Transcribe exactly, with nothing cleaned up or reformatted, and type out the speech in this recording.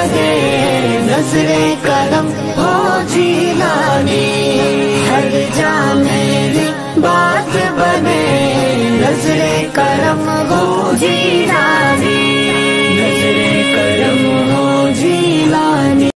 लगे नजरे करम हो जीलानी, हर जा मेरी बात बने नजरे करम हो जीलानी।